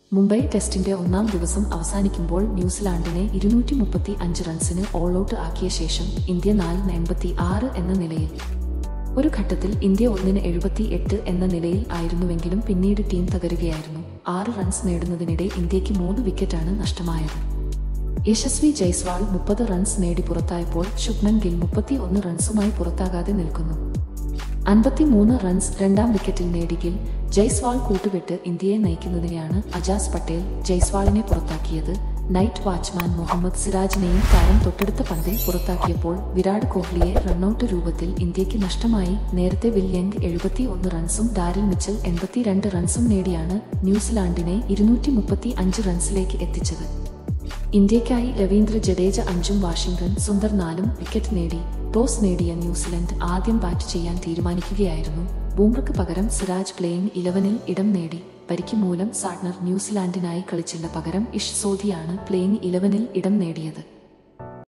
മുംബൈ ടെസ്റ്റിന്റെ ഒന്നാം ദിവസം അവസാനിക്കുമ്പോൾ ന്യൂസിലാൻഡിനെ 235 റൺസിന് ഓൾ ഔട്ട് ആക്കിയ ശേഷം ഇന്ത്യ 486 എന്ന നിലയിൽ. ഒരു ഘട്ടത്തിൽ ഇന്ത്യ 178 എന്ന നിലയിൽ ആയിരുന്നുവെങ്കിലും പിന്നീട് ടീം തകരുകയായിരുന്നു. 6 റൺസ് നേടുന്നതിനിടെ ഇന്ത്യക്ക് 3 വിക്കറ്റാണ് നഷ്ടമായത്. യശസ്വി ജയ്സ്വാൾ 30 റൺസ് നേടി പുറത്തായപ്പോൾ ശുഭ്മൻ ഗിൽ 31 റൺസുമായി പുറത്താകാതെ നിൽക്കുന്നു. 53 റൺസ് രണ്ടാം വിക്കറ്റിൽ നേടി ഗിൽ ജയ്സ്വാൾ കൂട്ടുകെട്ട് ഇന്ത്യയെ നയിക്കുന്നതിനെയാണ് അജാസ് പട്ടേൽ ജയ്സ്വാളിനെ പുറത്താക്കിയത്. നൈറ്റ് വാച്ച്മാൻ മുഹമ്മദ് സിറാജിനെയും താരം തൊട്ടടുത്ത പന്തിൽ പുറത്താക്കിയപ്പോൾ വിരാട് കോഹ്ലിയെ റണ്ണൌട്ട് രൂപത്തിൽ ഇന്ത്യക്ക് നഷ്ടമായി. നേരത്തെ വിൽ യംഗ് 71 റൺസും ഡാരിൽ മിച്ചൽ 82 റൺസും നേടിയാണ് ന്യൂസിലാൻഡിനെ 235 റൺസിലേക്ക് എത്തിച്ചത്. ഇന്ത്യയ്ക്കായി രവീന്ദ്ര ജഡേജ 5ഉം വാഷിംഗ്ടൺ സുന്ദർ 4ഉം വിക്കറ്റ് നേടി. ടോസ് നേടിയ ന്യൂസിലൻഡ് ആദ്യം ബാറ്റ് ചെയ്യാൻ തീരുമാനിക്കുകയായിരുന്നു. ബൂംറയ്ക്ക് പകരം സിറാജ് പ്ലേയിങ് 11-ൽ ഇടം നേടി. പരിക്ക് മൂലം സാഡ്നർ ന്യൂസിലാൻഡിനായി കളിച്ചില്ല. പകരം ഇഷ് സോധിയാണ് പ്ലേയിങ് 11-ൽ ഇടം നേടിയത്.